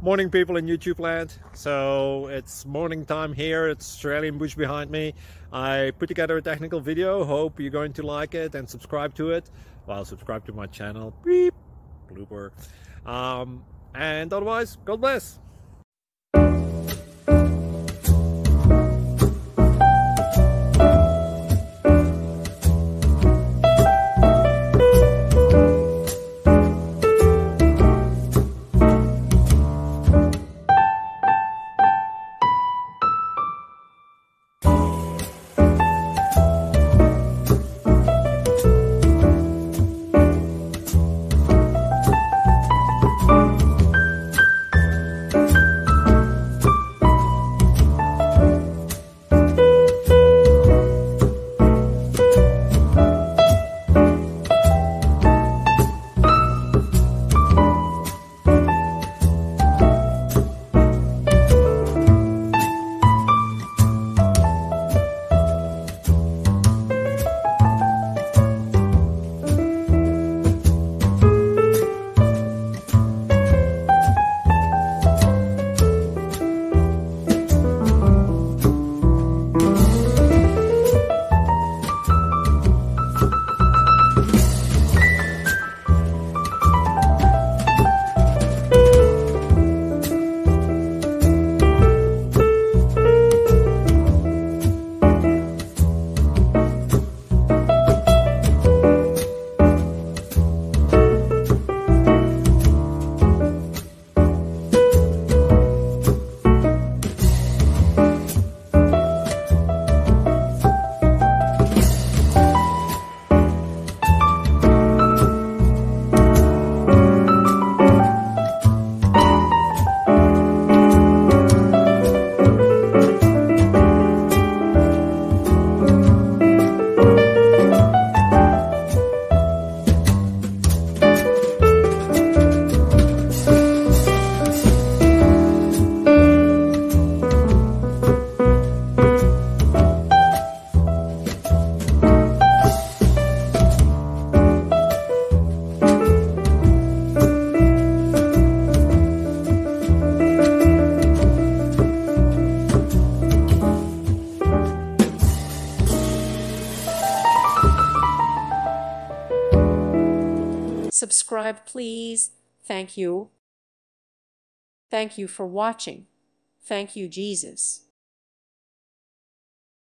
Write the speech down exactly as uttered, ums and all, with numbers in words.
Morning, people in YouTube land. So it's morning time here. It's Australian bush behind me. I put together a technical video. Hope you're going to like it and subscribe to it. Well, subscribe to my channel. Beep. Blooper. Um, and otherwise, God bless. Subscribe, please. Thank you. Thank you for watching. Thank you, Jesus.